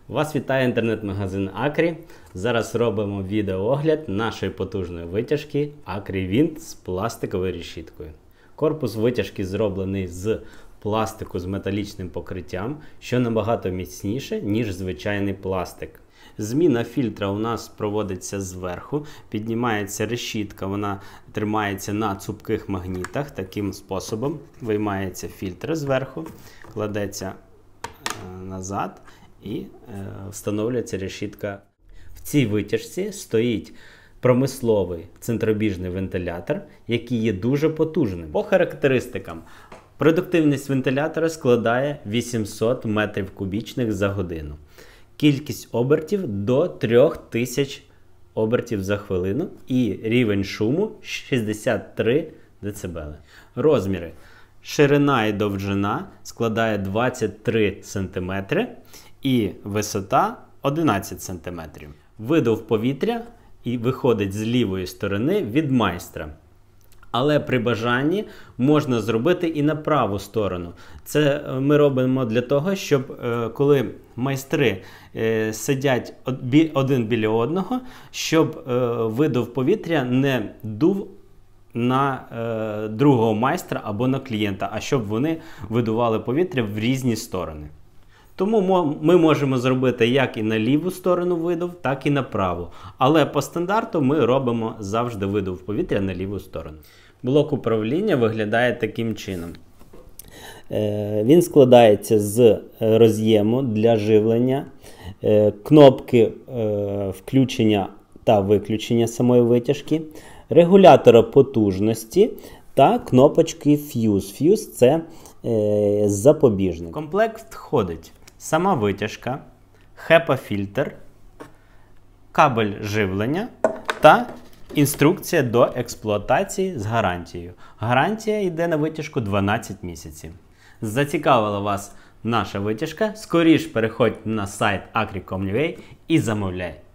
Вас вітає інтернет-магазин Акрі. Зараз робимо відеоогляд нашої потужної витяжки AkriWind з пластиковою решіткою. Корпус витяжки зроблений з пластику з металічним покриттям, що набагато міцніше, ніж звичайний пластик. Зміна фільтра у нас проводиться зверху, піднімається решітка, вона тримається на цупких магнітах. Таким способом виймається фільтр зверху, кладеться назад і встановлюється решітка. В цій витяжці стоїть промисловий центробіжний вентилятор, який є дуже потужним. По характеристикам, продуктивність вентилятора складає 800 метрів кубічних за годину. Кількість обертів до 3000 обертів за хвилину і рівень шуму 63 дБ. Розміри. Ширина і довжина складає 23 см і висота 11 см. Видув повітря і виходить з лівої сторони від майстра. Але при бажанні можна зробити і на праву сторону. Це ми робимо для того, щоб коли майстри сидять один біля одного, щоб видув повітря не дув на другого майстра або на клієнта, а щоб вони видували повітря в різні сторони. Тому ми можемо зробити як і на ліву сторону видув, так і на праву. Але по стандарту ми робимо завжди видув повітря на ліву сторону. Блок управління виглядає таким чином. Він складається з роз'єму для живлення, кнопки включення та виключення самої витяжки, регулятора потужності та кнопочки Fuse. Fuse – це запобіжник. В комплект входить сама витяжка, HEPA-фільтр, кабель живлення та інструкція до експлуатації з гарантією. Гарантія йде на витяжку 12 місяців. Зацікавила вас наша витяжка? Скоріш переходьте на сайт akri.com.ua і замовляйте.